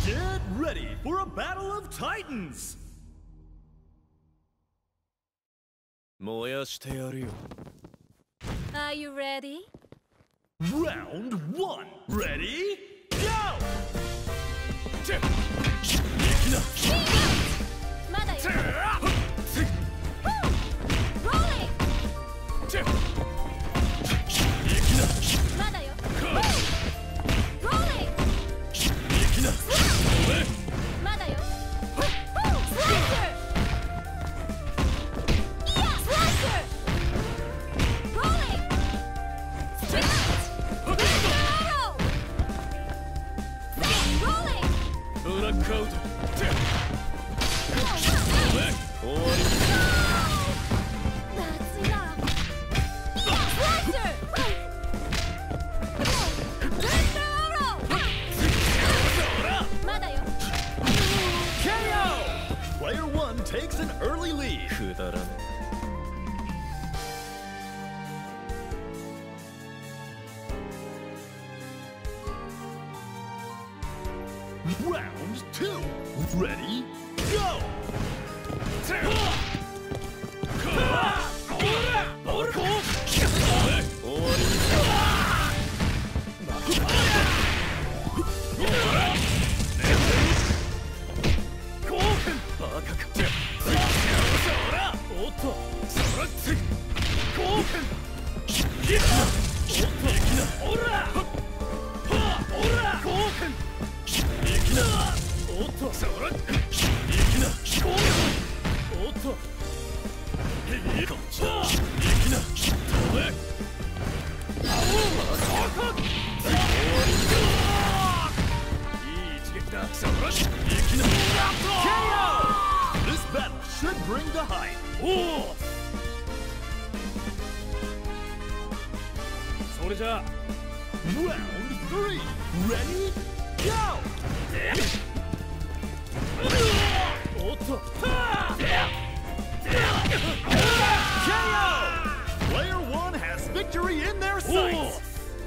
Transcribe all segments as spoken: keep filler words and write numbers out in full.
Get ready for a battle of titans! 燃やしてやるよ。 Are you ready? Round one. Ready? Go! Takes an early lead. Round two. Ready? Go! This battle should bring the hype. Round three. Ready? Go! K O! Player one has victory in their sights.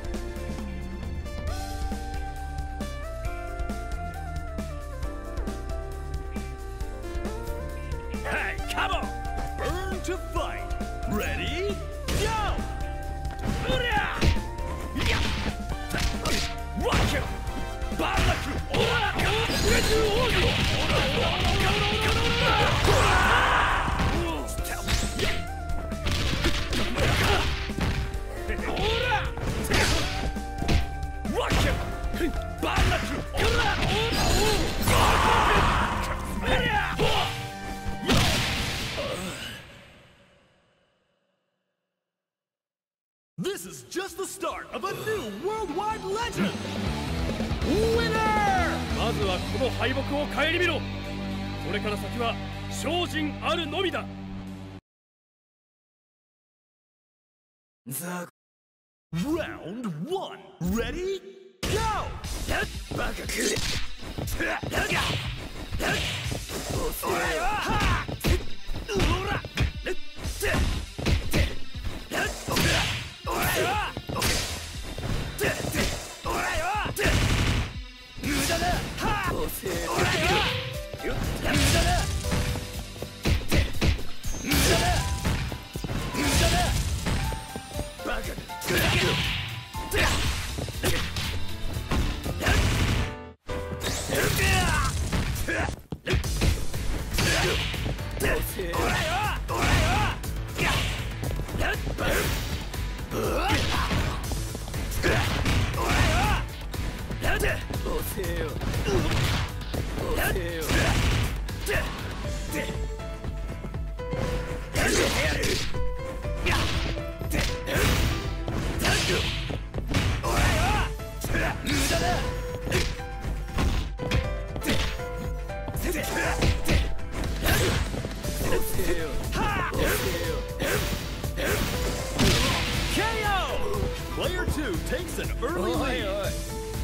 Hey, come on! Burn to fight. Ready? Go! Rock you! Barrack you! This is just the start of a new worldwide legend! Winner! まずはこの敗北を顧みろ。これから先は精進あるのみだ。Round one. Ready? Go! バカ食え。おらよ。おら。Player two takes an early lead.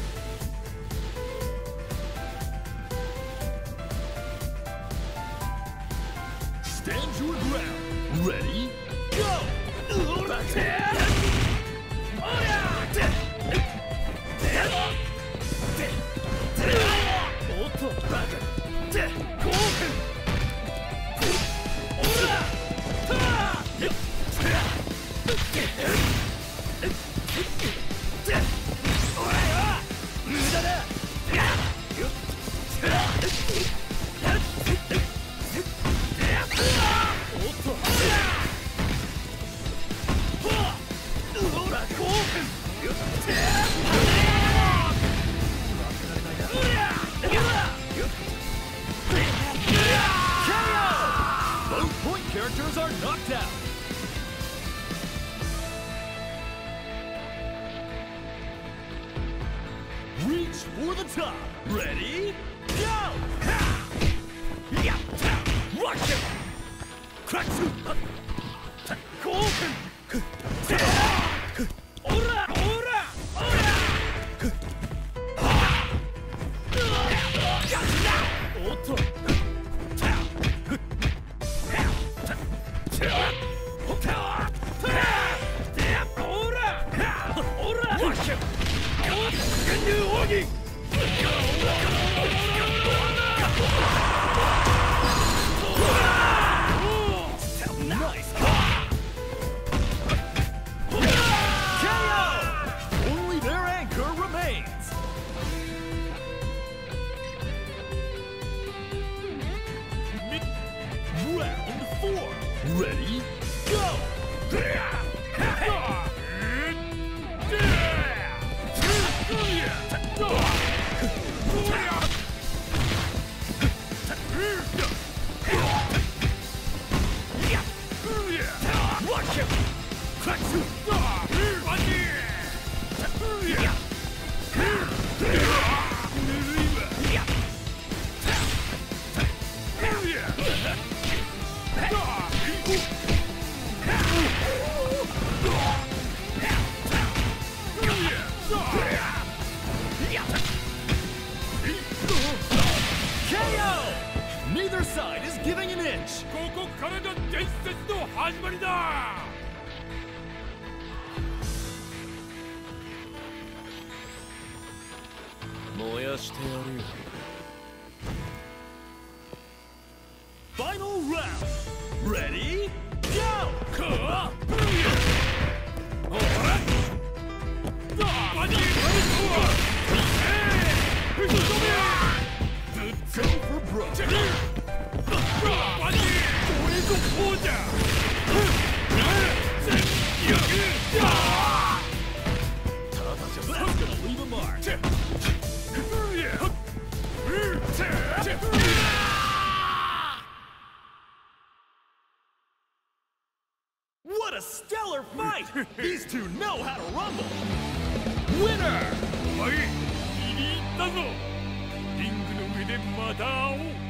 Stand your ground. Ready? Go! top. Ready? Go! Yeah! Rock him! Crack two! Golden! Ora! Ora! Ora! Otto! Nice! K O! Only their anchor remains! Round four! Ready? Go! Neither side is giving an inch. ここからが伝説の始まりだ。 燃やしてやるよ。 Final round. Ready? Go! かほらバディファイトはえー吹き飛べ Go for broke. バディこれぞこうじゃ That's gonna leave a mark. What a stellar fight! These two know how to rumble. Winner! はい、気に入ったぞ。リングの上でまた会おう。